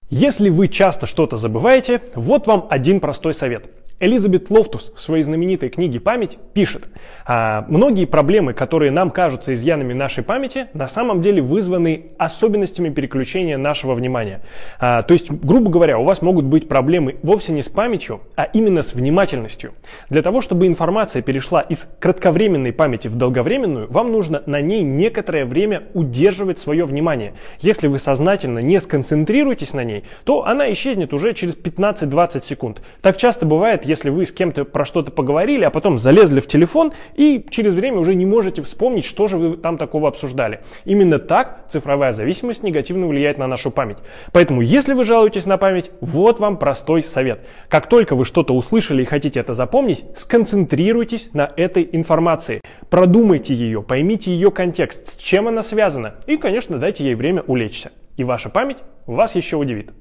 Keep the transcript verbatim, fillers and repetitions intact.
Если вы часто что-то забываете, вот вам один простой совет. Элизабет Лофтус в своей знаменитой книге «Память» пишет: а, многие проблемы, которые нам кажутся изъянами нашей памяти, на самом деле вызваны особенностями переключения нашего внимания. А, то есть, грубо говоря, у вас могут быть проблемы вовсе не с памятью, а именно с внимательностью. Для того, чтобы информация перешла из кратковременной памяти в долговременную, вам нужно на ней некоторое время удерживать свое внимание. Если вы сознательно не сконцентрируетесь на ней, то она исчезнет уже через пятнадцать-двадцать секунд. Так часто бывает, если вы с кем-то про что-то поговорили, а потом залезли в телефон и через время уже не можете вспомнить, что же вы там такого обсуждали. Именно так цифровая зависимость негативно влияет на нашу память. Поэтому, если вы жалуетесь на память, вот вам простой совет. Как только вы что-то услышали и хотите это запомнить, сконцентрируйтесь на этой информации. Продумайте ее, поймите ее контекст, с чем она связана, и, конечно, дайте ей время улечься. И ваша память вас еще удивит.